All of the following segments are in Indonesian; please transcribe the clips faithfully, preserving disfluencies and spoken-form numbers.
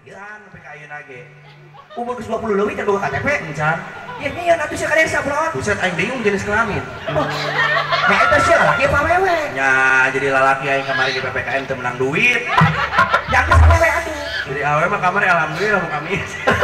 Yan, P K I nage. Umur dua puluh lebih dan boga K T P. Encan. Ya ini yang atuh sia kadesa bro. Buset aing bingung jenis kelamin. Nah eta sia laki apa awewe? Nya jadi lalaki aing kamari di P P K M teu menang duit. Ya geus awewe atuh. Jadi awewe mah kamari alhamdulillah mau kami.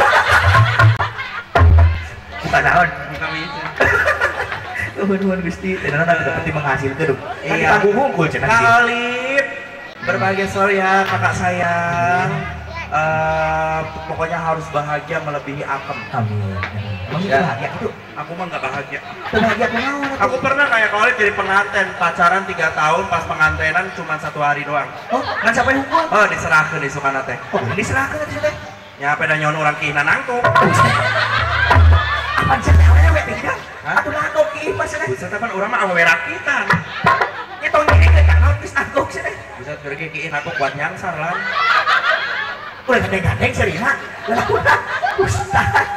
Bukan naon. Kami. Nuhun-nuhun Gusti, tenang nanti dapat menghasilkan. Iya. Tanggung hunkul cenah. Khalid, berbahagia selalu ya kakak sayang. Uh, pokoknya harus bahagia melebihi akem. Amin. Emang Ya. bahagia itu? Aku mah nggak bahagia. Bahagia kunaon? Aku pernah kayak Khalid jadi pengantin, pacaran tiga tahun, pas pengantenan cuma satu hari doang. Oh, kan sampai hukum? Oh, diserahkan di sukana teh. Oh, diserahkan atuh teh. Nya peda nyon urang kihna nangtung. Apaan sih awewe tidak? Hah? Atuh nangkok ki mas cenah. Buset kan urang mah awewe rakitan. Nyetong ini ke kanal geus nangkok cenah. Buset keur ki kieu aku kuat nyangsar lah. Udah gandeng-gandeng serina. Lah udah. Ustaz.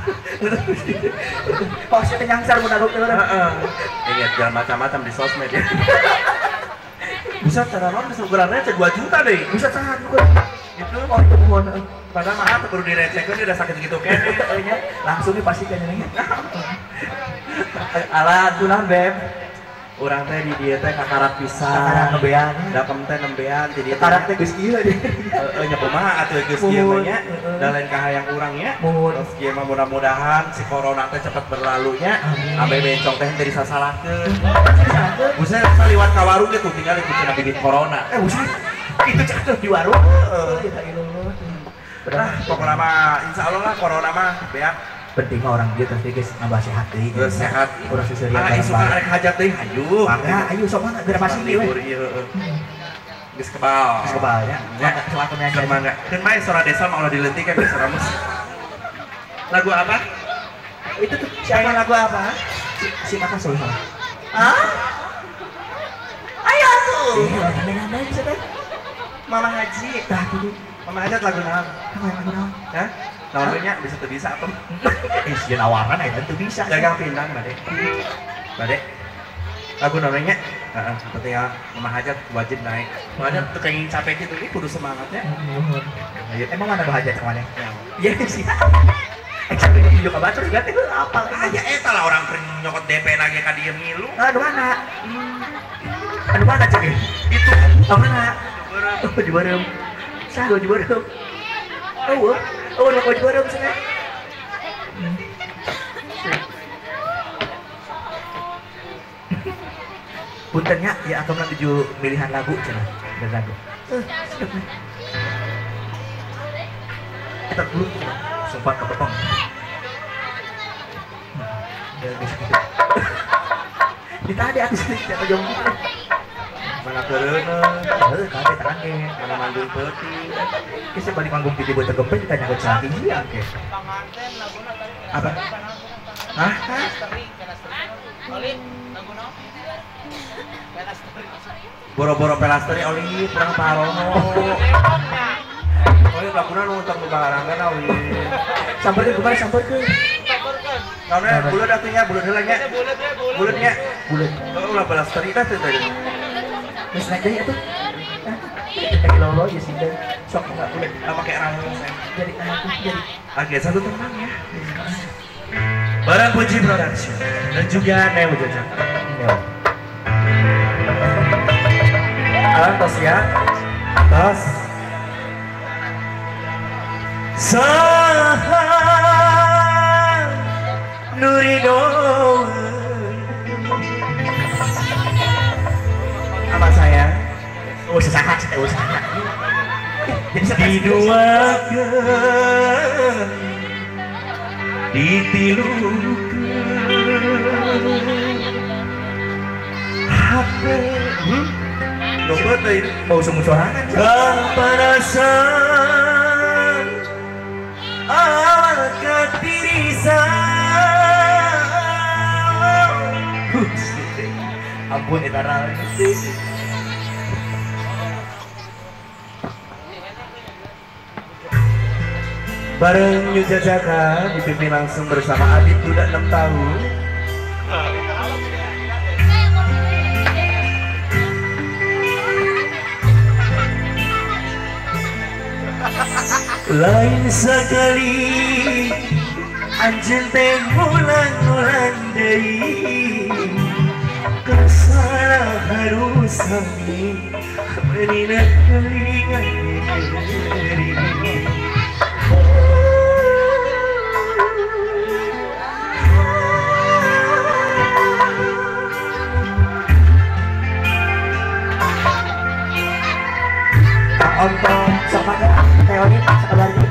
Oh, saya nyangsar mun nangkok teh. Heeh. Ingat jangan macam-macam di sosmed ya. Buset cara non kesukurannya cek dua juta deh. Bisa sangat bukan. Itu Oh, itu mohon. padahal mah perlu direcehkeun dia udah sakit gitu kan. Langsung dipastikan ini. Alah, tunan beb. Urang teh di dieu teh kakarak pisan. Kakarak nembean. Dakem teh nembean jadi Kakarak teh geus ieu deh. Heeh nya kumaha atuh geus kieu mah nya. Da lain ka hayang urang nya. Mohon. Terus kieu mah mudah-mudahan si corona teh cepet berlalu nya. Ambe bencong teh teu disasalahkeun. Buset saliwat ka warung ge tuh tinggal itu cenah bibit corona. Eh, buset. Itu cakep di warung. Ah, pokoknya mah insya Allah lah corona mah beak. Penting mah orang dia tapi guys nambah sehat deui. Geus sehat. Urang suseureun Ah, isu kan rek hajat deui hayu. Mangga ayo sok mana geura masih we. Libur ieu heeh. Geus kebal. Geus kebal ya. Ya, Selaku nya. keur mangga. Keun mah sora desa mah ulah dileuntik kan sora mus. Lagu apa? Itu tuh siapa lagu apa? Si, si Makassar sama. Hah? Ayo tuh. Eh, gandeng-gandeng bisa teh. Mama Haji. Tah kudu. Mama Hajat lagu naon? Apa yang lagu naon? Hah? Naon nya bisa teu bisa apa? Eh, sieun awaran aya teu bisa. Dagang pindang bade. Bade. Lagu naon nya? Heeh, penting ya Mama Hajat wajib naik. Mama Hajat teu kenging capek gitu ini kudu semangat ya. Ayo, emang mana bahagia kemana? Ya. Iya sih. Eh, sampai di video kabar terus ganti apa? Aya eta lah orang keur nyokot D P lagi ka dieu ngilu. Aduh mana? Aduh mana cek? Itu Oh mana? Oh di bareng. Sago di bareng. Oh, oh lo di bareng sana. Puntennya ya atau nanti tujuh pilihan lagu cina dan lagu. Kita dulu sempat kepotong. Kita ada atas ini kita jom kita. mana kereuna, Heuh, kade tangan ge. mana mandul peuting. Kita balik manggung di buat tergempet kita nyangkut saking dia ke. Apa? Hah? Boro-boro pelasteri oli perang parono. Oli laguna nu untuk bebarangan oli. Sampeurkeun kemarin sampeurkeun. Karena bulat atunya bulat heula nya. Bulatnya Bulan. oh ulah pelasteri tah teh tadi. Terus naik deui atuh. Kita kilolo ya sih dan sok enggak boleh Ah pakai rambut saya. jadi anak jadi. Oke, satu teman ya. Barang Puji Production dan juga Neo Jajak. Neo. Atas ya. Atas. Saha Nurido. Apa sayang? Oh sesahat sih usaha. Di dua ditilukan hati hmm? Dompet teh Bau semut sorangan. kepanasan awal ketirisan Ampun eta rara. bareng New Jajaka dipimpin langsung bersama Adit Duda enam tahun. Lain sekali anjeun teh ngulang-ngulang deui kesalahan usami menina kelingan diri. Untuk sepada teori sekedar ini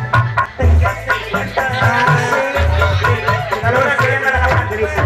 kalau orang kalian ada kawan geris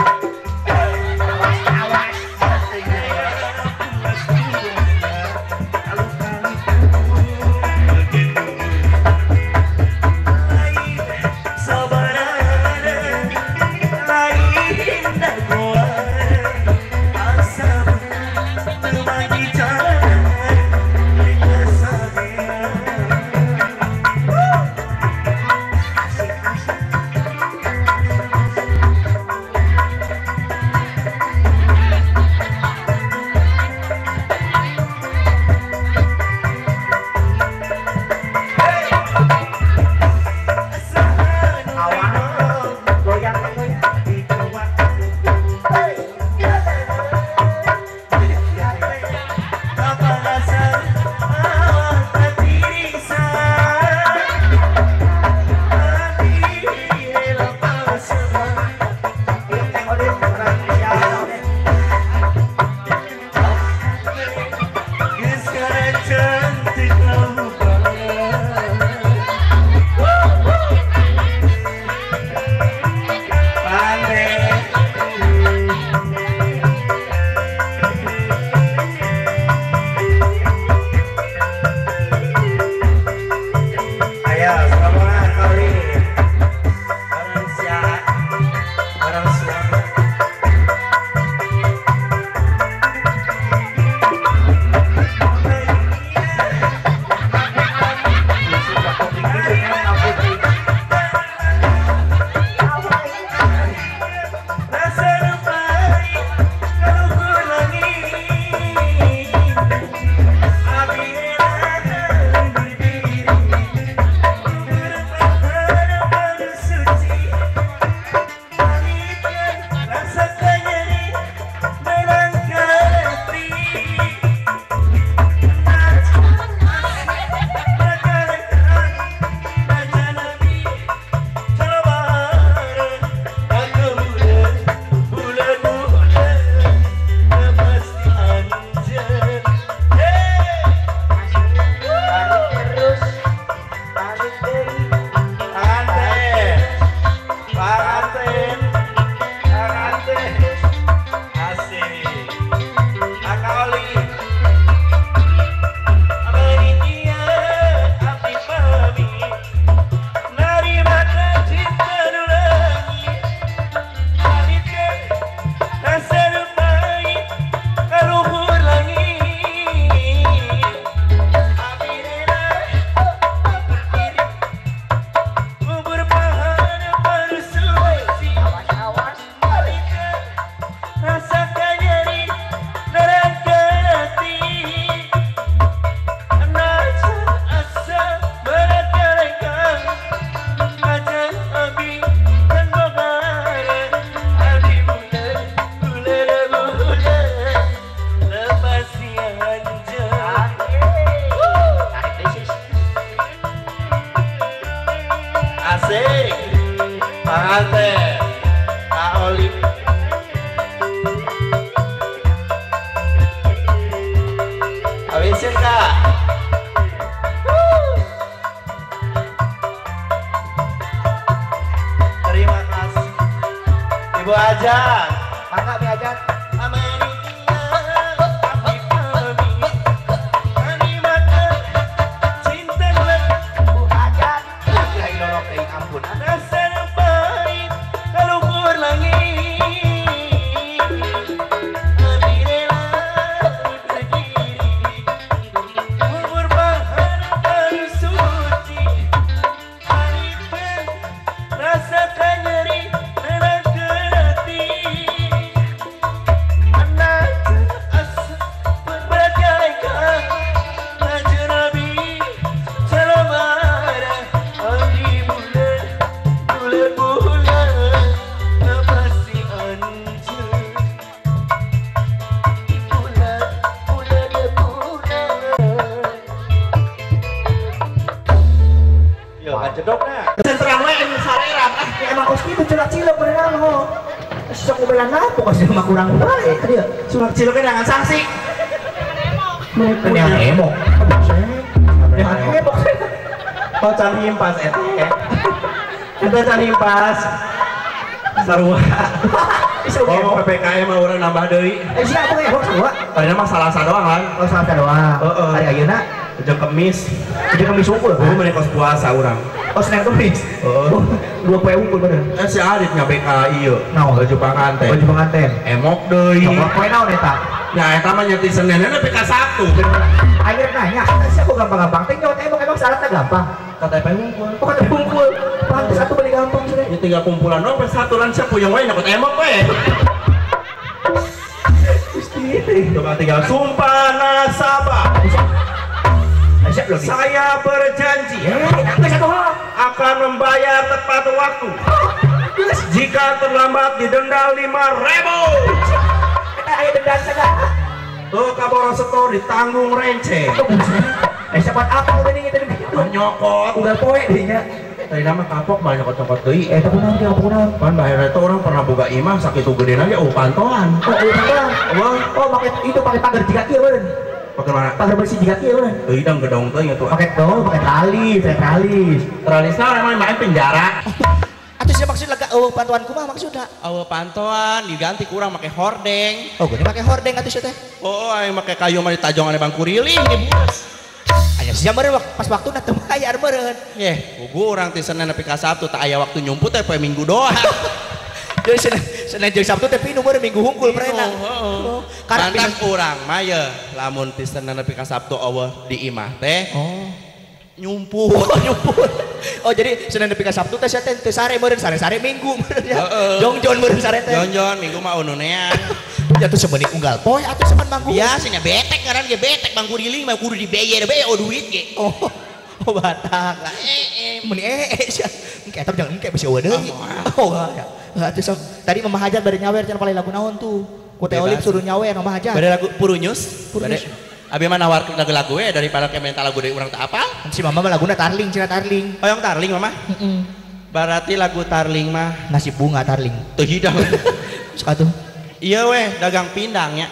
Ibu Ajan, mangga Mi Ajan. Rasakan nyeri dalam hati. Ya kacedokna. Senterang we anu salerang ah emang kos kitu cilak-cilak beneran ho. Sok mobilan apa kos mah kurang bae dia. Sulak cilaknya dengan sanksi. Mereka yang emok. Yang emok. Oh can himpas eta. Eta can himpas. Sarua. Oh, P P K M mah urang nambah deui. Eh siapa we emok sarua? Tadina mah salasa doang kan. Oh salasa doang. Heeh. Hari ayeuna jeung kemis. Jeung kemis unggul. Oh, meuni kos puasa urang. Oh, Senin Kemis. Heeh. dua poe unggul bener. Eh si Adit nya B K ieu. Naon baju panganten. Baju panganten. Emok deui. Coba poe naon eta? Ya eta mah nyeti Seninna P K satu. Akhir nanya, siapa gampang-gampang teh nyawa emok emang syaratnya gampang. K T P unggul. Oh, K T P unggul. Pantes satu beli gampang sudah. Ya tiga kumpulan doang P satu lan siapa yang we nyokot emok we. Coba tinggal sumpah nasabah. Saya berjanji akan membayar tepat waktu. Jika terlambat didenda lima ribu. Ayo denda saja. Tuh kaboro setor ditanggung rence. Eh siapa apa udah nih kita nyokot. Udah poe dinya. Tadi nama kapok banyak nyokot deui. Eh tapi nanti apa kunaon? Pan bayar itu orang pernah boga imah sakitu gede aja oh pantoan. Oh pantoan. Oh pakai itu pakai pagar tiga kieu meureun. Pakai mana? Pagar bersih tiga kieu meureun. Euy dang gedong teh atuh. Pakai dong, pakai tali, pakai tali. Tralisna emang main penjara. Atuh sia maksud lega eueuh pantoan kumaha maksudna? Eueuh pantoan diganti kurang make hordeng. Oh geuning make hordeng atuh sia teh. Oh aya make kayu mah ditajongan di bangku riling di buras. Aya sia meureun pas waktu teu bayar meureun. Yeh, gugu urang ti Senin nepi ka Sabtu teu aya waktu nyumput teh poe Minggu doang. Jadi Senin Senin jeung Sabtu teh pinu meureun Minggu hungkul prenak. Heeh. Karena urang mah ye lamun ti Senin nepi ka Sabtu eueuh di imah teh. Oh. Nyumput. Oh, nyumput. Oh jadi Senin nepi ka Sabtu teh sia teh teu sare meureun, sare-sare Minggu meureun ya. Jongjon meureun sare teh. Jongjon Minggu mah ununean. Ya tuh sebenik unggal poe atuh semen manggung. Biasanya betek ngaran ge betek bangku riling mah kudu dibayar bae oh duit ge. Oh. Oh batak. Eh eh meni eh sia. Engke eta jangan engke bisi eueuh deui. Oh ya. Atuh sok. Tadi Mama Hajar bade nyawer cenah palai lagu naon tuh? Ku teh Olip suruh nyawer Mama Hajar. Bade lagu Purunyus. Purunyus. Abi mah nawar lagu-lagu we daripada kemental lagu deui urang teu apal. Si Mama mah laguna Tarling cenah Tarling. Oh yang Tarling Mama? Heeh. Berarti lagu Tarling mah Nasib Bunga Tarling. Teu hidang. Sok atuh. Iya weh dagang pindangnya.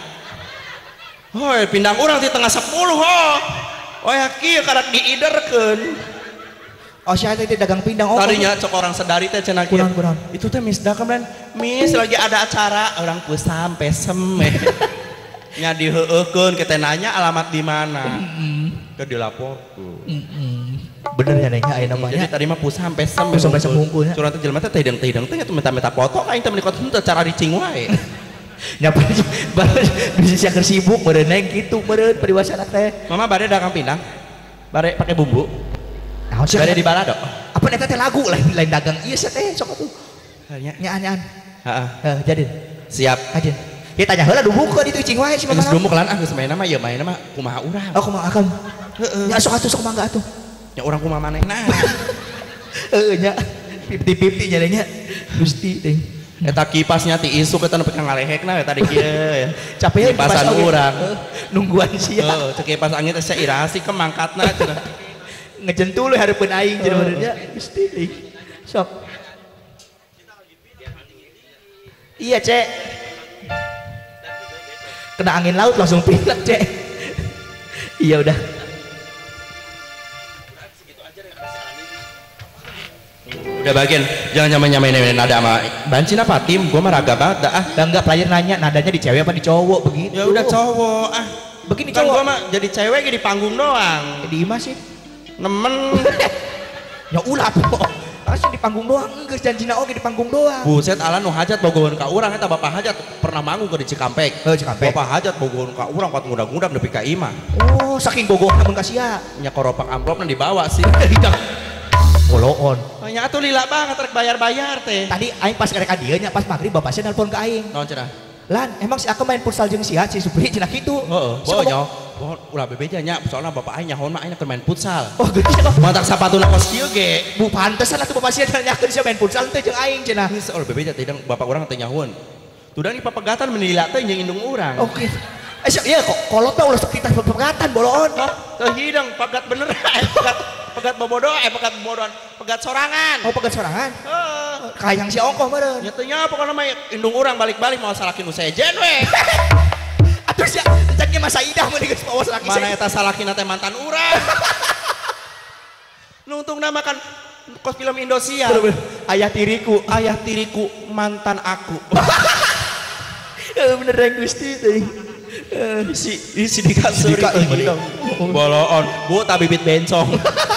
Hoi pindang urang di tengah sepuluh ho. Oh ya kieu karak diiderkeun. Oh sia teh dagang pindang oh. Tadinya cok orang sedari teh cenah kieu. Itu teh Miss Daka kan. Miss lagi ada acara orang ku sampai semeh. Nya diheueukeun kita nanya alamat di mana. Heeh. Ke dilaporkeun. Heeh. Bener ya neng aya namanya. Jadi tadi mah pu sampai semeh. Sampai semungkulnya. Curang teh jelema teh teudeung-teudeung teh atuh minta-minta foto aing teh menikot teu cara dicing wae. Nya bisa sia keur sibuk meureun neng kitu meureun periwasana teh. Mama bade dagang pindang. Bare pakai bumbu. Naon sia? Bade di balado. Apa eta teh lagu lain lain dagang ieu sia teh sok atuh. Nya nyaan-nyaan. Heeh. Heeh jadi. Siap. Ajeun. Ieu tanya heula dubukeun itu cing wae si Mama. Geus dumuk lan ah geus maena mah ieu maena mah kumaha urang. Oh kumaha akal. Heeh. Nya sok atuh sok mangga atuh. Nya urang kumaha manehna. Heeh nya. fifty-fifty nya nya. Gusti teh. Eta kipasnya ti isuk eta nepi ka ngalehekna eta di kieu. Capek kipasan urang. Nungguan sia. Heeh, cek kipas angin teh sia irasi ke mangkatna cenah. Ngejentul we hareupeun aing cenah meureun nya. Gusti teh. Sok. Iya, Cek. Kena angin laut langsung pilek, Cek. Iya udah. Udah bagian, jangan nyamain-nyamain nada sama Bancin apa tim, gua mah raga banget dah ah. Dan enggak player nanya nadanya di cewek apa di cowok begitu. Ya udah cowok ah. Begini kan cowok. Gua mah jadi cewek di panggung doang. Di imah sih. Nemen. Ya ulah po. Asli di panggung doang, geus janjina oge di panggung doang. Buset ala nu hajat bogohan ka urang eta bapak hajat pernah manggung ke di Cikampek. Heuh Cikampek. Bapak hajat bogohan ka urang pat ngudag-ngudag nepi ka imah. Oh, saking bogohna mun ka sia. Nya koropak amplopna dibawa sih. Poloon. Oh, nya atuh lila banget rek bayar-bayar teh. Tadi aing pas karek ka dieu nya pas magrib bapak saya nelpon ka aing. Naon cenah? Lan, emang si aku main futsal jeung sia si Supri cenah kitu. Heeh, bawa nya. Pohon ulah bebeja nya soalna bapak aing nyahoan mah aing keur main futsal. Oh, geuning cenah. Mantak sapatuna kos kieu ge. Bu pantesan atuh bapak sia nyanyakeun sia main futsal teh jeung aing cenah. Geus ulah bebeja teh bapak urang teh nyahoan. Tudang di papegatan menilak teh jeung indung urang. Oke. Eh iya kok kolot mah ulah sekitar papegatan boloon. Teu hidang pagat bener eh pagat pagat bobodo eh pagat bobodoan. pegat sorangan. Oh pegat sorangan. Heeh. Kayang si ongkoh meureun. Nya teh nya pokona mah indung urang balik-balik mau salaki nu sejen we. Atuh sia cenah masa idah meureun geus mawas laki. Mana eta salakina teh mantan urang. Nu untungna makan kos film Indosiar. Ayah tiriku, ayah tiriku mantan aku. bener yang Gusti teh. Si si dikasih Dika dong. Boloon, Bu tak bibit bencong.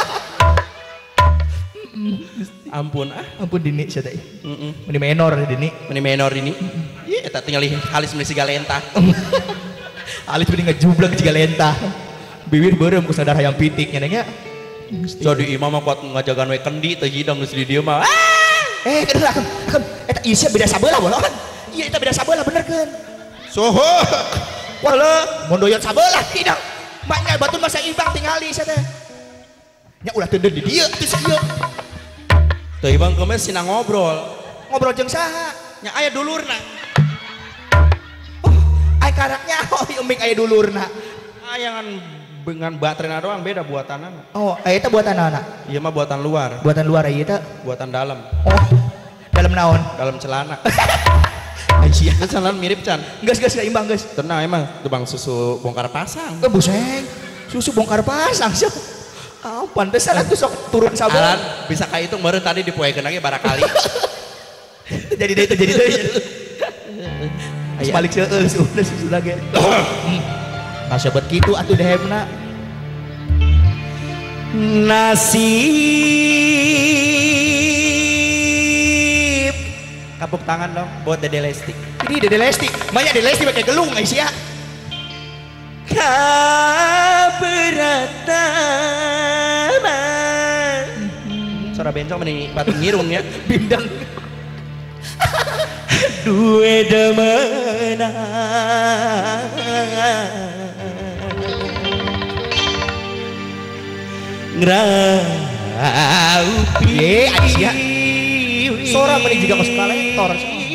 Ampun ah. Ampun dini sia teh. Heeh. Meni menor dini. Meni menor ini. Ieu eta tinggal halis meni sigalenta. Alis meni ngejubleg cigalenta. Bibir beureum ku sadar hayang pitik nya nya. Jadi imam mah kuat ngajagan we kendi teh hidang geus di dieu mah. Eh, keun akem, akem. Eta ieu sia beda sabeula bolon. Ieu eta beda sabeula bener keun. Soho. Wala, mun doyan sabeula hidang. Maknya batur masa imbang tingali sia teh. Nya ulah teu di dieu atuh sia ieu. Teu ibang kemes sina ngobrol. Ngobrol jeung saha? Nya aya dulurna. Oh, aya karaknya oh umik aya dulurna. Ayangan dengan baterainya doang beda buatanana. Oh, aya teh buatan anak. Iya mah buatan luar. Buatan luar aya teh. Buatan dalam. Oh, dalam naon? Dalam celana. Aisyah. Itu celana mirip can. Geus geus imbang geus. Tenang emang tebang susu bongkar pasang. Eh buseng. Susu bongkar pasang sia. Ah, pantesan atuh sok turun sabun. Alan bisa kahitung meureun tadi dipoekeun lagi barakali. Jadi deui jadi deui. Aya balik seueur sudah susu lagi. Kasebet kitu atuh dehemna. Nasib. Kapuk tangan dong buat Dede Lesti. Ini Dede Lesti. Maya Dede Lesti pakai gelung Aisyah. Kaberatan. Suara bencong mending batu ngirung ya. Bindang. Due demena. Ngraupi. Ye Aisyah. Sora meni juga masuk kolektor.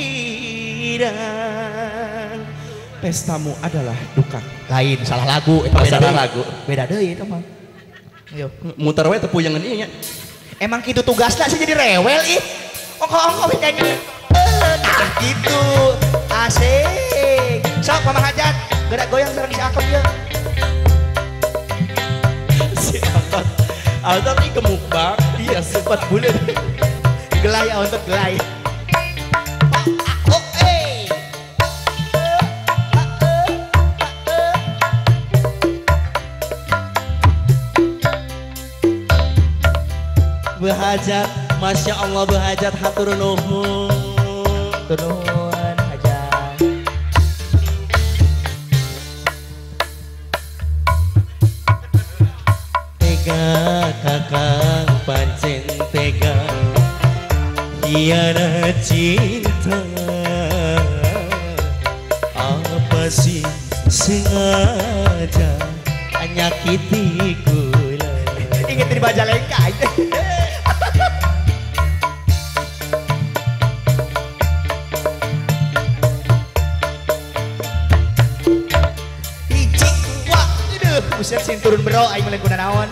Pestamu adalah duka. Lain salah lagu eta Oh, beda salah deui. lagu. Beda deui eta mah. Ayo. Muter we teu puyeungeun ieu nya. Emang kitu tugasna sih jadi rewel ih. Ongko-ongko we kayaknya. Tah gitu. Asik. Sok Mama Hajat, gerak goyang sareng si Akem ya. Si Altot. Altot ini kemukbang. Iya, sempat bulan. Gelai untuk gelai. Behajat, Masya Allah behajat hatur nuhun. Turun Hajat. Tega kakang pancen tega hianat cinta. Apa sih sengaja nyakiti kula. Ingat di Majalengka aja. Icik wah, aduh, buset sing turun bro, aing meleng kuna naon.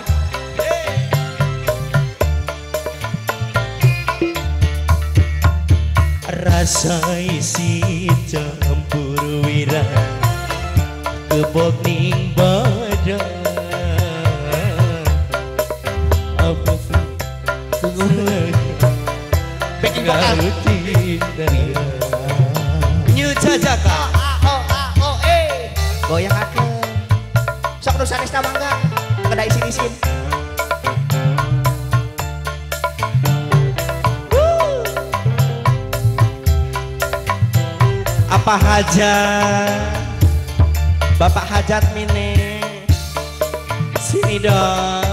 Rasa isi campur wira kebok ning badan. Apa Backing vokal. Nyu Jajaka. Oh, ah, oh, eh. Goyang akeun. Sok nu sanesna mangga. Kada isin-isin. Apa hajat Bapak hajat mine sini dong.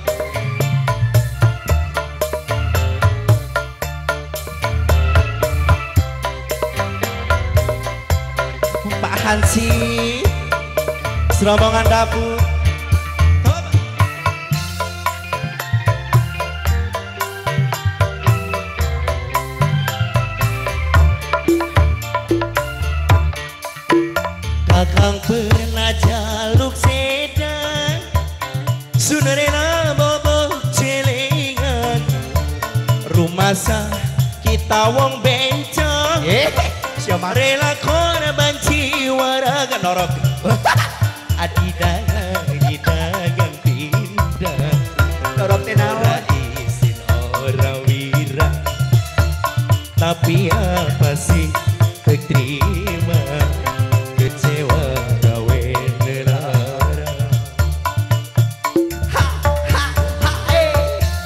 Pak Hansi serombongan dapur. Kakang pernah jaluk sedan Sunerena bobo celengan masa kita wong bencong eh siapa rela korban jiwa raga norok adidagang adidagang pindah norok tenawa isin orang wira tapi apa sih keterima kecewa gawe nelara ha ha ha eh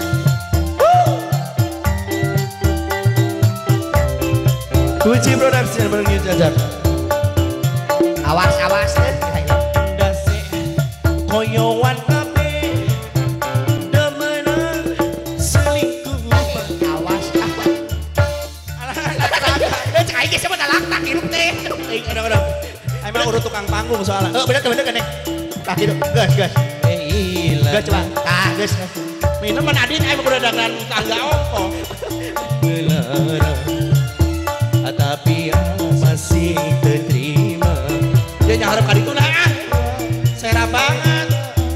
Kunci Production bernyut jajar awas awas deh dase koyowan kabe demenan selingkuh awas ah cek aja siapa nalak tak hidup teh eh kadang-kadang emang urut tukang panggung soalnya oh bener bener kan nih tak hidup gas gas eh ilah gas coba ah gas minum menadin emang udah dengan tangga ongko belara tapi masih terima dia nyaharap kali itu nah serah banget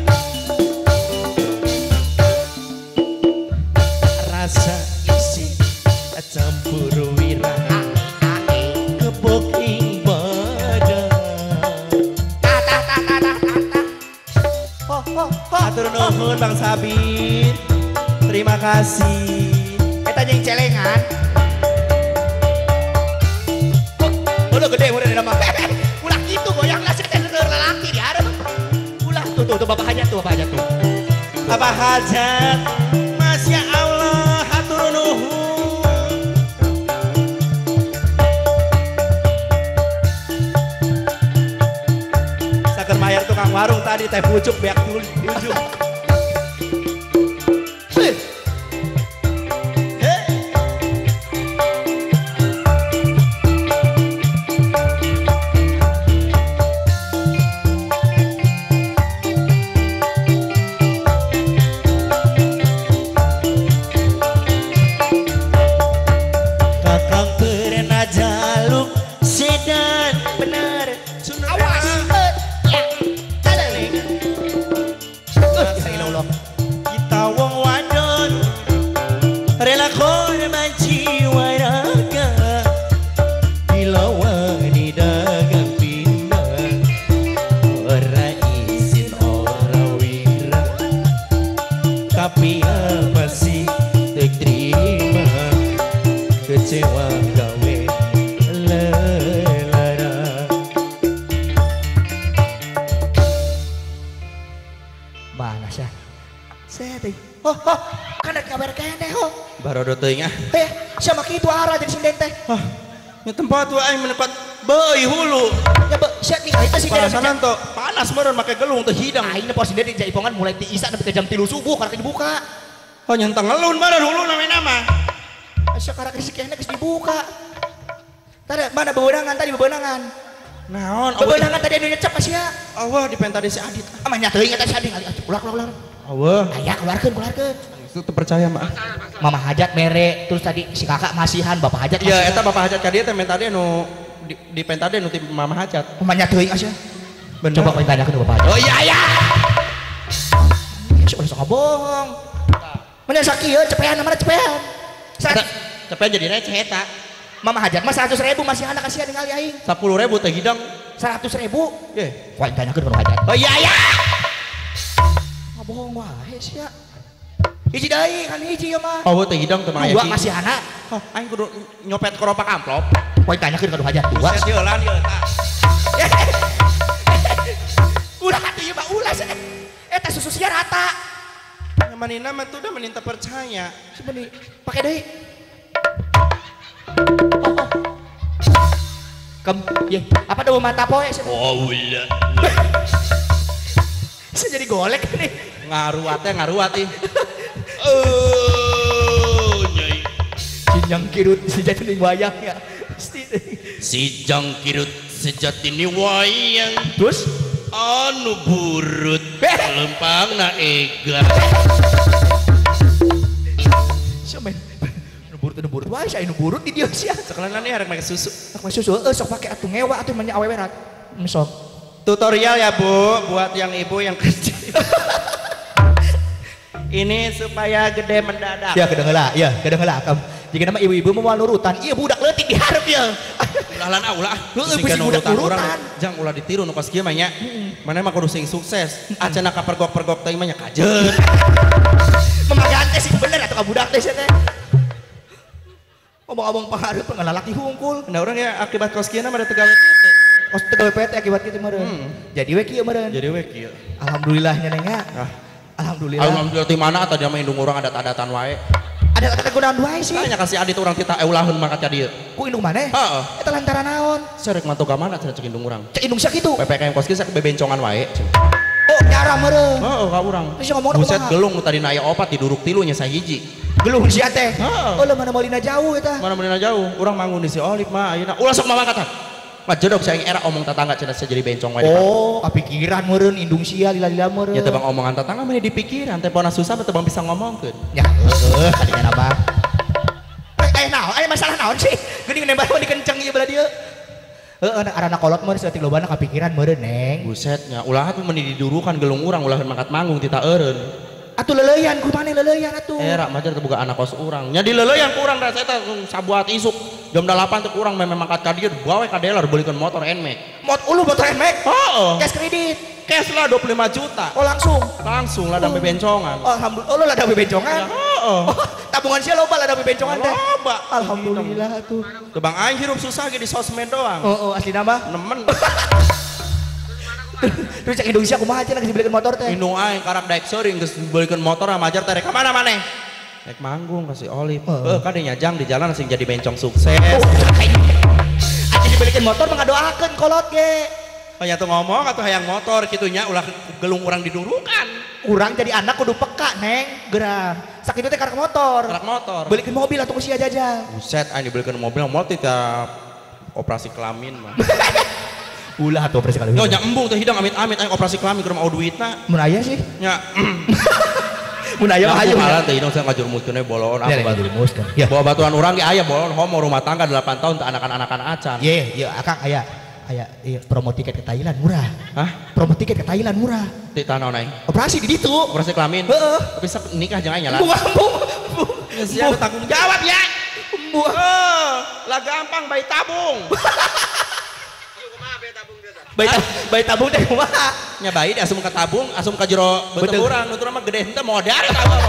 rasa isi campur wira kepoking badan tah tah tah tah tah tah ho ho ho atur nuhun Bang Sabit terima kasih kita jeung celengan udah gede udah di nama ulah gitu goyang nasi teh leueur lalaki di hareup ulah tuh tuh tuh bapak hajat tuh bapak hajat tuh apa hajat Masya Allah hatur nuhun saker mayar tukang warung tadi teh pucuk beak dulu di ujung baru teuing ah eh sama kitu arah jadi sinden teh ah nya tempat tuh aing menepat beuy hulu ya be sia nih eta sih panas tuh panas meureun make gelung teh hidang aing teh pos sinden di jaipongan mulai ti isa nepi ka jam tilu subuh karek dibuka oh nyantang ngelun meureun hulu namanya nama asa karek rezekina geus dibuka tadi mana bebenangan tadi bebenangan naon bebenangan tadi anu nyecep sia Allah dipenta di si Adit ah nya teuing eta si Adit ulah ulah ulah Allah aya keluarkeun keluarkeun itu percaya mah mama hajat mere terus tadi si kakak masihan bapak hajat iya eta bapak hajat ka dieu teh menta dieu nu di, di penta dieu nu ti mama hajat mamanya teuing asa bener coba kau tanyakeun bapak hajat oh iya iya si ulah sok bohong mana sakieu cepean mana cepean cepean jadi receh eta mama hajat mah seratus ribu masih anak kasihan ningali aing sepuluh ribu teh hidang seratus ribu ye kau tanyakeun bapak hajat oh iya iya bohong wae sia hiji deui kan hiji ya mah oh teh hidang teh mah dua masih anak oh aing kudu nyopet keropak amplop kau tanyakeun ka hajat dua set heulan ieu eta ulah atuh ieu mah ulah eta susu sia rata manina mah tuh udah meninta percaya sebenarnya pakai deui kem ye apa tuh mata poe oh ulah bisa jadi golek nih ngaruat teh ngaruat ih oh nyai sinjang kirut sejati ning wayang ya si jangkirut sejati ni wayang terus anu burut lempangna ega siapa nu burut nu burut wae sia nu burut di dieu sia sekalian nih harek make susu sok make susu eueuh sok make atuh ngewa atuh manya awewe rat sok tutorial ya Bu buat yang ibu yang kecil ini supaya gede mendadak ya kedengeula ya kedengeula kam Jika nama ibu-ibu mau nurutan, iya budak leutik diharap ya. Ulah-lan ah ulah. Heueuh Sing bisi budak nurutan nurutan. urang. Jang ulah ditiru nu kos kieu mah nya. Mana mah kudu sing sukses. Acan kapergok-pergok teh mah nya kajeut. Memagaan teh sih bener atuh ka budak teh teh. Ngomong-ngomong pangarep ngan lalaki hungkul. Nah urang ya akibat kos kieu na mah tegawe teh. Kos tegawe P T akibat kitu meureun. Jadi we kieu meureun. Jadi we kieu. Alhamdulillahnya neng ya. Ah. Alhamdulillah. Alhamdulillah di mana atau dia mah indung urang adat-adatan wae. Ada kata kegunaan dua sih. Tanya kasih adit orang kita eulahun mangkat ka dieu. Ku indung mana? Heeh. Eta lantaran naon? Sarek mantu ka mana cenah cek indung urang. Cek indung sia kitu. P P K M kos kieu sak bebencongan wae. Oh, nyara meureun. Heeh ka urang. Terus ngomong buset gelung nu tadina aya opat diduruk tilu nya sahiji. Gelung sia teh. Heeh. Oh, mana meulina jauh eta. Mana meulina jauh. Urang manggung di si Olip mah ayeuna. Ulah sok mamangkat tah. Mah jodok saya era omong tetangga cenah saya jadi bencong wae. Oh, kepikiran meureun indung sia lila-lila meureun. Ya tebang omongan tetangga mah dipikiran teh pona susah teh tebang bisa ngomongkeun. Ya heueuh adinya apa? Eh naon? Eh masalah naon sih? Geuning nembak mah dikenceng ieu belah dieu. Heeh, arana kolot mah saeutik lobana kepikiran meureun neng. Busetnya ulah atuh mun didurukan gelung urang ulah mangkat manggung ti ta eureun. Atuh leleuyan kumaha leleuyan atuh. Era mah jar buka anak kos urang. Nya di leleuyan ku urang da saya teh sabuat isuk jam delapan teh urang memang mangkat ka dieu gawe ka dealer beulikeun motor Nmax. Mot ulu motor Nmax. Heeh. Cash kredit. Cash lah dua puluh lima juta. Oh langsung. Langsung lah dambe bencongan. Alhamdulillah. Oh lo lada bebencongan. Ya, heeh. Oh, tabungan sia loba lada bebencongan teh. Loba. Alhamdulillah atuh. Tebang aing hirup susah ge di sosmed doang. Oh, oh asli nama. Nemen. Terus cek Indonesia kumaha cenah geus dibelikeun motor teh. Indung aing karek daek seuring geus beulikeun motor mah majar teh rek ka mana maneh? Naik manggung kasih Olip. Heuh kade nyajang di jalan sing jadi bencong sukses. Ati dibelikeun motor mah ngadoakeun kolot ge. Nya tuh ngomong atuh hayang motor kitu nya ulah gelung urang didurukan. Urang jadi anak kudu peka neng gerah. Sakitu teh karek motor. Karek motor. Belikeun mobil atuh ku sia jajal. Buset aing dibelikeun mobil motor teh operasi kelamin mah. Ulah atuh operasi kali. Yo nya embung teh hidang amit-amit aing operasi kelamin keur mau duitna. Mun aya sih. Nya Mun aya mah aya. Halan teh hidang saya ngajurmuskeun we bolon apa batu. Ya. Bawa batuan urang ge aya bolon homo rumah tangga delapan tahun teh anakan-anakan acan. Ye, ye akang aya. Aya iya, promo tiket ke Thailand murah. Hah? Promo tiket ke Thailand murah. Di tanah naik. Operasi di ditu. Operasi kelamin. Heeh. Tapi sak nikah jangan nyala. Embung embung. Ya siapa tanggung jawab ya? Embung. Oh, lah gampang bayi tabung. Bayi tabung, bayi tabung teh kumaha? Nya bayi asum ka tabung, asum ka jero beuteung Betul. urang, nutur mah gede henteu modal tabung.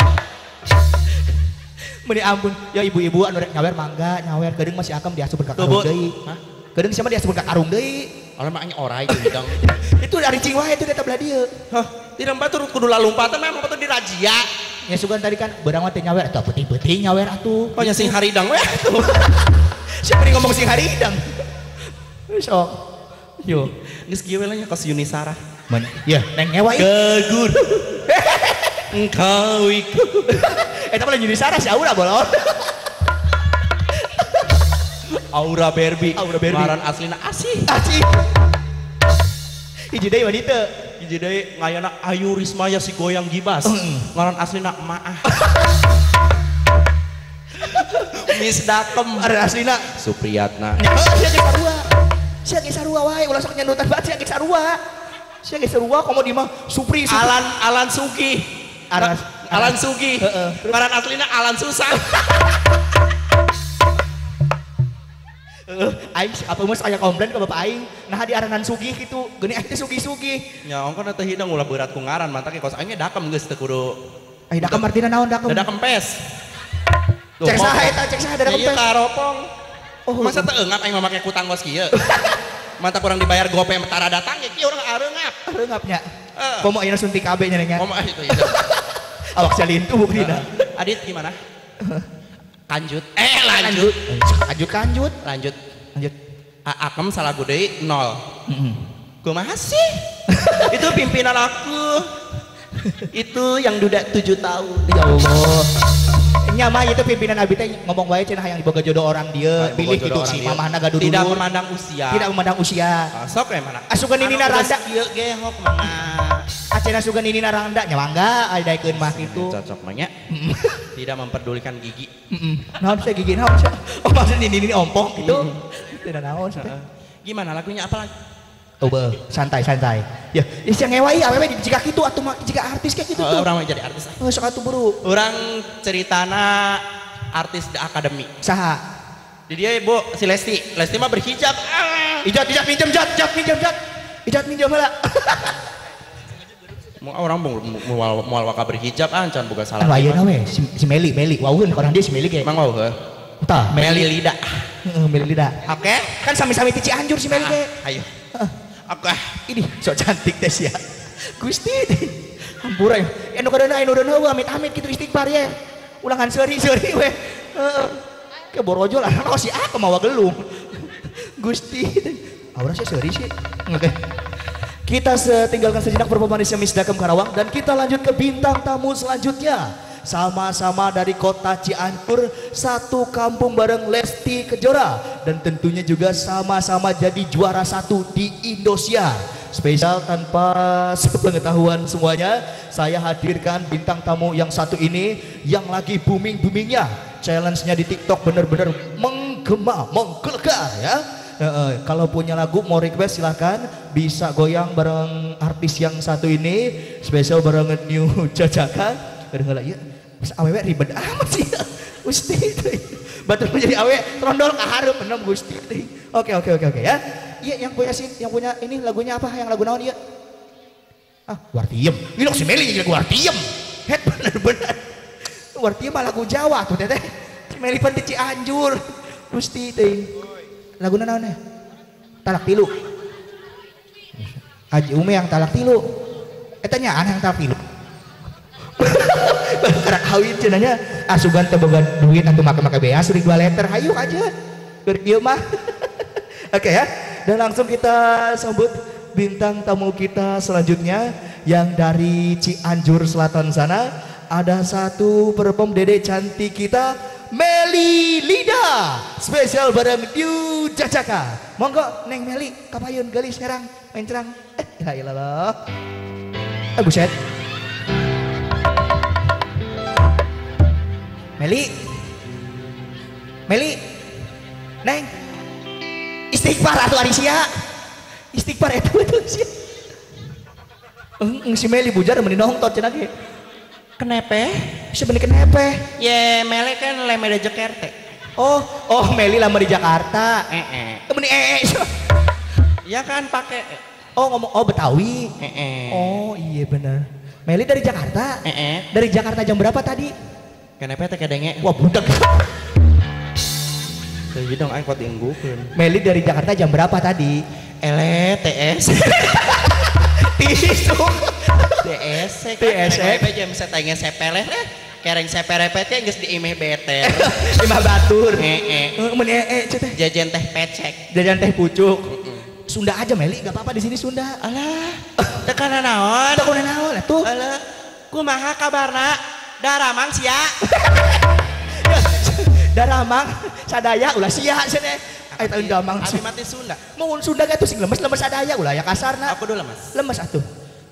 Meni ampun, ya ibu-ibu anu rek nyawer mangga, nyawer kedeung masih akam diasup ka Tuh, karung Bu. deui. Hah? Kedeung sia mah diasup ka karung deui. Alah mah nya orai teh hidang. Itu dari cing wae itu eta belah dieu. Hah, tidak batur kudu lalumpatan memang betul dirazia. Ya sugan tadi kan beurang mah teh nyawer atuh peuting-peuting nyawer atuh. Oh nya sing haridang we atuh. Siapa yang ngomong sing haridang? Sok. Yo, Geus kieu we lah nya kos Yuni Sarah. mana? Ya, neng ngewa ieu. Kegur. Engkau ikut. Eta mah jadi Sarah si Aura bolon. Aura Barbie. Aura Barbie. Ngaran aslina asih. Asih. Hiji deui wanita. Hiji deui ngayana Ayu Rismaya si goyang gibas. Ngaran aslina Maah. Miss Dakem. Ada aslina. Supriyatna. Oh, sia ge sarua. Sia ge sarua wae, ulah sok nyandutan banget sia ge sarua. Sia ge sarua komo di mah Supri. Supri. Alan Alan Suki. Alan Alan Suki. Heeh. Ngaran aslina Alan Susah. Heeh, aing apa mah aya komplain ke bapak aing. Nah di aranan sugih kitu, geuning aing teh sugih-sugih. Ya ongkon teh hidang ulah berat ku ngaran mantake kos aing dakem geus teu kudu. Ai dakem artina naon dakem? Da kempes. Cek saha eta, cek saha da Iya kempes. karopong. Oh, Masa teu eungap aing mah make kutang kos kieu. Mantap urang dibayar gope tara datang ya kieu urang areungap. Reungapnya. Heeh. Komo ayeuna suntik kabeh nya nya. Ngomong itu hidang. Awak salintu dina. Adit gimana? Lanjut. Eh lanjut. Lanjut lanjut. Lanjut. Lanjut. A- Akem salah gede nol. Heeh. Kumaha sih? Itu pimpinan aku. Itu yang duda tujuh tahun. Ya Allah. Nya mah itu pimpinan abi teh ngomong wae cenah hayang diboga jodoh orang dia, Hayang pilih boga gitu jodoh si orang dia. mamahna gaduh dulu. Tidak memandang usia. Tidak memandang usia. Ah, sok ya mana? Asukeun ninina randa. Ieu ge hok mana? Acena sugan ninina randa nya mangga aya daekeun mah kitu. Cocok mah nya. Tidak memperdulikan gigi. Heeh. Naon sih gigi naon sih? Oh maksud ini ini ompong gitu. Tidak naon sih. Heeh. Gimana lagunya apa lagi? Oh be, santai santai. Ya, ya sia ngewai awewe jika kitu atuh mah jika artis kayak gitu Oh, tuh. orang mau jadi artis. Oh, sok atuh buru. Orang ceritana artis The Academy. Saha? Di dia ibu si Lesti, Lesti mah berhijab. Ijat, ijat minjem, jat, jat minjem, jat. Ijat minjem lah. Mau orang mau mau mau waka berhijab ancan bukan salah. Anu ayeuna we si, si Meli, Meli. Wauheun orang dia si Meli ge. Emang mau heuh? Tah, Meli Lida. Heeh, Meli Lida. Oke. Kan sami-sami ti Cianjur si Meli ge. Ayo. Oke. Ini sok cantik teh sia. Gusti. Hampura ya. Anu kadana anu dana we amit-amit kitu istighfar ya. Ulangan seuri-seuri we. Heeh. Ke borojol anu si aku mawa gelung. Gusti. Aura sih seuri sih. Oke. Kita tinggalkan sejenak perpemanisnya Miss Dakam Karawang dan kita lanjut ke bintang tamu selanjutnya. Sama-sama dari kota Cianjur, satu kampung bareng Lesti Kejora dan tentunya juga sama-sama jadi juara satu di Indonesia. Spesial tanpa sepengetahuan semuanya, saya hadirkan bintang tamu yang satu ini yang lagi booming-boomingnya. Challenge-nya di TikTok bener-bener menggema, menggelegar ya. Uh, kalau punya lagu mau request silahkan, bisa goyang bareng artis yang satu ini, spesial bareng New Jajaka. Kadang ya, bisa awewe ribet amat sih, Gusti. Batur menjadi awewe, trondol kaharep bener Gusti. Oke oke oke oke ya. Iya yang punya sih, yang punya ini lagunya apa? Yang lagu naon dia? Ah, Wartiem. Ini si Meli lagu Wartiem. Head bener-bener. Wartiem mah lagu Jawa tuh teteh. Si Meli pan di Cianjur, Gusti teh. Lagu naon ya? Talak tilu. Haji Ume yang talak tilu. Etanya aneh yang talak tilu. Karena kawin cenanya asugan teu boga duit atuh make-make bea suri dua liter hayu aja. Keur ieu mah. Oke ya. Dan langsung kita sambut bintang tamu kita selanjutnya yang dari Cianjur Selatan sana. Ada satu perform dede cantik kita, Meli Lida, spesial bareng New Jajaka. Monggo Neng Meli, kapayun gelis serang, main cerang. Eh, ya iyalah. Eh buset. Meli, Meli, Neng, istighfar atuh Arisia, istighfar itu itu sih. Eng si Meli bujar meni nongtot cenah ge. Kenepe? Sebenarnya kenepe? Ye, Meli kan leme di Jakarta. Oh, oh Meli lama di Jakarta. Eh, eh. Temen ee. Ya kan pakai. Oh ngomong, oh Betawi. Eh, eh. Oh iya benar. Meli dari Jakarta. Eh, eh. Dari Jakarta jam berapa tadi? Kenepe teh kedenge. Wah budak. Jadi dong aing kuat dienggukeun. Meli dari Jakarta jam berapa tadi? Ele T S. Tisu. T S T S jam setengah sepeleh eh kereng seperepet ya geus diimeh beter. Imah batur. Heeh. Mun ee teh. Jajan teh pecek. Jajan teh pucuk. Sunda aja Meli, enggak apa-apa di sini Sunda. Alah. Teu kana naon? Teu kana naon atuh. Alah. Kumaha kabarna? Daramang sia. Daramang sadaya ulah sia cenah. Ai tahu damang. Abi mati Sunda. Mun Sunda ge tuh sing lemes-lemes sadaya ulah ya kasarna. Aku dulu lemes. Lemes atuh.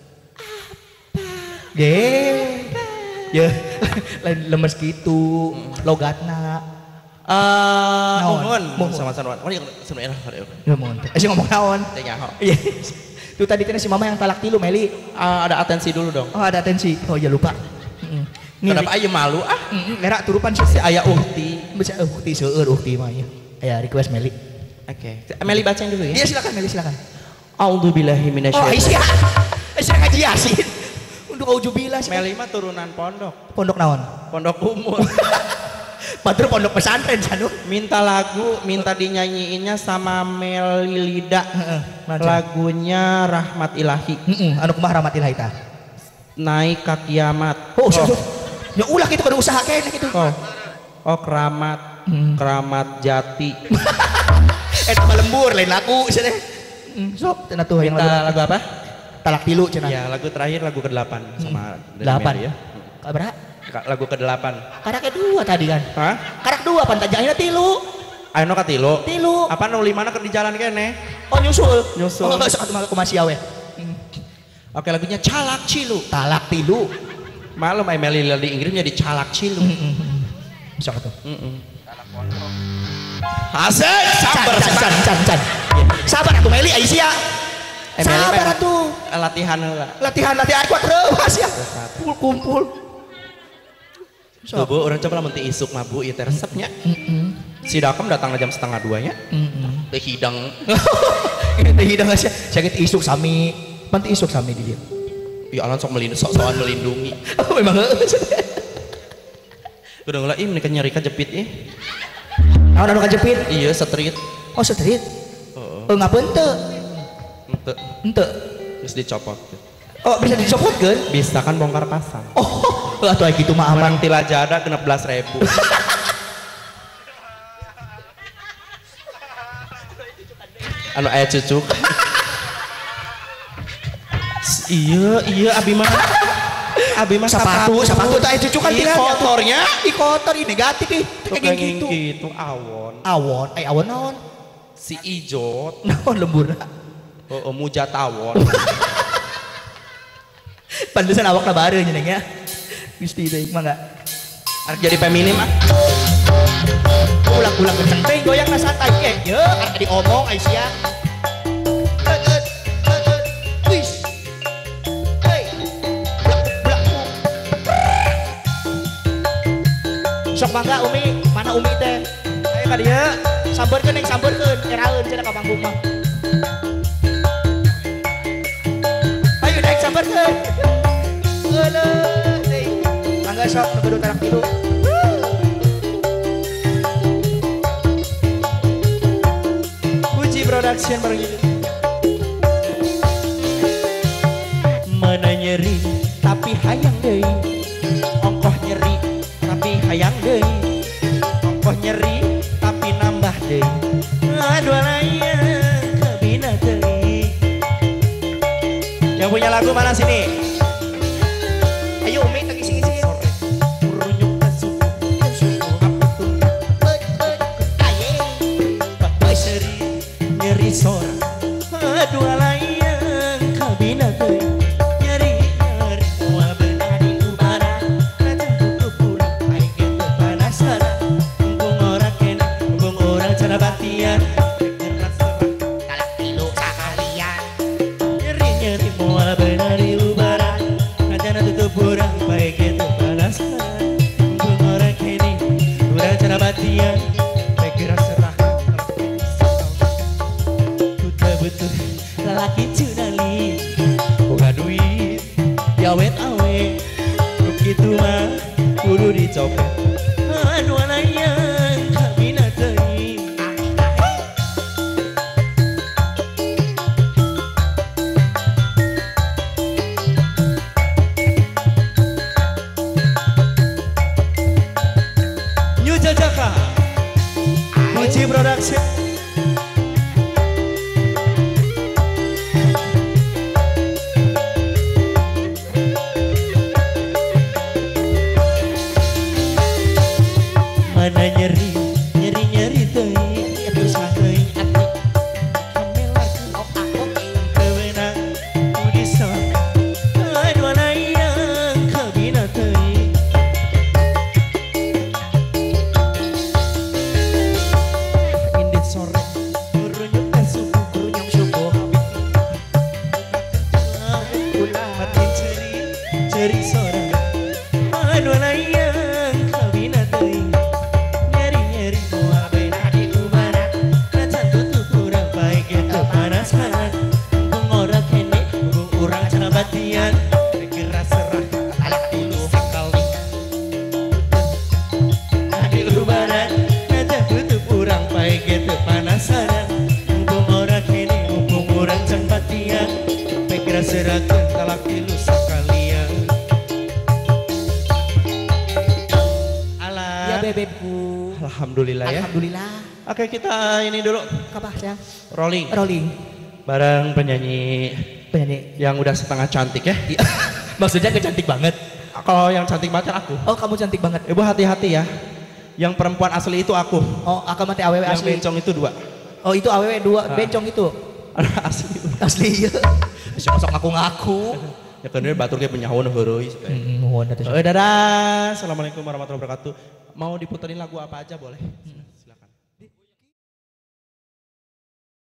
Ge. Ya, lain lemes gitu, logatna. Eh, Naon? mohon sama-sama. Oh, iya, sebenarnya. Ya mohon. Eh, si ngomong naon? Teh nyaho. Iya. Tuh tadi kan si mama yang talak tilu Meli. Uh, ada atensi dulu dong. Oh, ada atensi. Oh, iya lupa. Heeh. Kenapa aja malu ah? Heeh, ngera turupan sih Si aya uhti. bisa uhti seueur uhti mah ya. Aya request Meli. Oke. Okay. Meli bacain dulu ya. Iya silakan Meli silakan. A'udzubillahi Oh, minasyaitonir. Aisyah. Aisyah ngaji Yasin. Untuk auzubillah sih. Meli mah turunan pondok. Pondok naon? Pondok umur. Batur pondok pesantren sanu. Minta lagu, minta dinyanyiinnya sama Meli Lida. Heeh. Lagunya Rahmat Ilahi. Heeh, anu kumaha rahmatillahi ta. Naik ke kiamat. Oh, oh. Ya ulah gitu kada usaha kene gitu. Oh. Oh, keramat. Hmm. Keramat jati. Eta mah lembur lain lagu cenah. Hmm, sok cenah tuh yang Minta lagu lagu apa? talak tilu cenah. Ya, lagu terakhir lagu kedelapan sama dari delapan Meli ya. Kabara? Ka- Lagu kedelapan. Karak dua tadi kan. Hah? Karak dua pantajahina tilu. Ayo ka tilu. Tilu. Apa nu limana keur di jalan kene? Oh nyusul. Nyusul. Oh sok mah kumaha we. Oke, lagunya Calak Cilu. Talak tilu. Malum ay Meli Lida di Inggrisnya di Calak Cilu. Bisa tuh. Heeh. Asik, sabar, Can, can, can, can. Sabar atuh Meli Aisyah. Eh, Meli Sabar mah atuh. latihan heula. Latihan latihan kuat terus ya. Kumpul kumpul. Tuh bu, orang coba lah menti isuk mah bu, itu resepnya. Si Dakem datang jam setengah duanya. Teh hidang. Teh hidang aja. Sakit isuk sami, menti isuk sami dia. Ya Allah sok melindungi, sok sokan melindungi. Oh memang. Udah ngulai, ini kan nyeri kejepit ya. Nah, udah kejepit. Iya, street. Oh street. Oh, oh ngapa ente? ente, Ente. bisa dicopot. Oh bisa dicopot kan? Bisa kan bongkar pasang. Oh, atau kayak gitu mah aman. Menang tilajada kena belas ribu. Anu ayah cucuk. Iya, iya abi mah. Abi mah sepatu, sepatu tak ayah cucukan tinggal kotornya. Ih kotor, ini negatif ih. Kayak gitu. Gitu awon. Awon, ay awon naon? Si Ijot. Naon lembur. Oh, oh mujat awon. Pantesan awak na baru nya nya. Gusti teh mah enggak. Arek jadi feminim ah. Ulang-ulang kenceng teh goyang na santai ye. Ye, karena diomong Aisyah. Wis. Hey. Blak blak. Sok mangga Umi, mana Umi teh? Ayo ka dieu. Sambeurkeun yang sambeurkeun, eraeun cenah ka panggung mah. Ayo naik sambeurkeun. Eueuh, teh. Mangga sok nu tarak tilu. Puji Production bareng ini. Mana nyeri tapi hayang deui. Ongkoh nyeri tapi hayang deui. Ongkoh nyeri tapi nambah deui. Aduh layang kabina deui. Yang punya lagu mana sini? Ayo Umi tak isi-isi. Murunyuk kasuku kasuku apa tuh? Aye. Bapak seri nyeri sora. Aduh layang kabina deui. Nyeri nyeri mua beunah di ubara. Rajang tutup urang bae kitu panasaran. Mumpung ora kene, mumpung urang cenah batian. Keras serang Talak tilu sakalian. nyeri nyeri mua beunah di ubara. Rajang tutup urang bae kitu panasaran. Mumpung ora kene, urang cenah batian. Keras serang butuh lalaki cunali boga duit diawet awet nuk gitu mah kudu dicopet anu layang kabina teuing. New Jajaka Puji Production. Mana nyeri, nyeri nyeri teuing, bisa teuing ati. Kamelarkeun ok akok kewenang ku disona. Aduh layang kabina teuing. Indit sore, murunyuk kasuku kurunyong subuh. Matin ceri, ceri sore. Aduh layang kabina teuing. Batian kira serah talak tilu sekali di lubaran aja tutup urang bae kitu panasaran mumpung ora kene mumpung urang can batian kira serahkeun talak tilu sekalian. Alah Ya bebekku. alhamdulillah ya. Alhamdulillah. Oke kita ini dulu Kapah sayang? rolling Rolling. bareng penyanyi Penyanyi. yang udah setengah cantik ya. Maksudnya kecantik banget. Kalau yang cantik banget kan aku. Oh kamu cantik banget. Ibu hati-hati ya. Yang perempuan asli itu aku. Oh akal mati awewe Yang asli. bencong itu dua. Oh itu awewe dua. Ah. Bencong itu. Asli. Asli iya. Sok ngaku-ngaku. Ya kan dia batur kayak penyahuan heureuy. Hmm, mohon atuh. Eh dadah. Assalamualaikum warahmatullahi wabarakatuh. Mau diputerin lagu apa aja boleh?